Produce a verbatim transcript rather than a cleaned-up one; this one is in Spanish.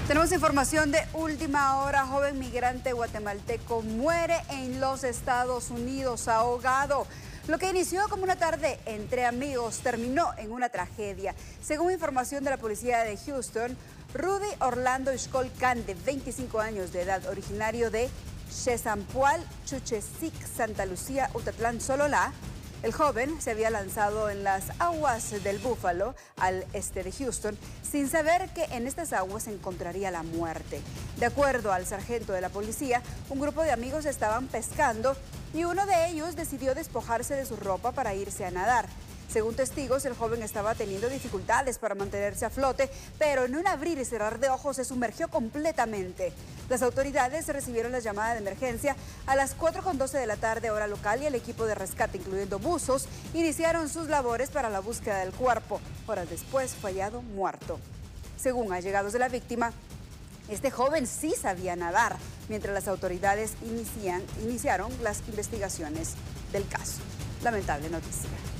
Tenemos información de última hora. Joven migrante guatemalteco muere en los Estados Unidos ahogado. Lo que inició como una tarde entre amigos terminó en una tragedia. Según información de la policía de Houston, Rudy Orlando Xcol Can, de veinticinco años de edad, originario de Chesampual, Chuchesic, Santa Lucía, Utatlán, Sololá. El joven se había lanzado en las aguas del Búfalo, al este de Houston, sin saber que en estas aguas encontraría la muerte. De acuerdo al sargento de la policía, un grupo de amigos estaban pescando y uno de ellos decidió despojarse de su ropa para irse a nadar. Según testigos, el joven estaba teniendo dificultades para mantenerse a flote, pero en un abrir y cerrar de ojos se sumergió completamente. Las autoridades recibieron la llamada de emergencia a las cuatro con doce de la tarde, hora local, y el equipo de rescate, incluyendo buzos, iniciaron sus labores para la búsqueda del cuerpo. Horas después fue hallado muerto. Según allegados de la víctima, este joven sí sabía nadar, mientras las autoridades inician, iniciaron las investigaciones del caso. Lamentable noticia.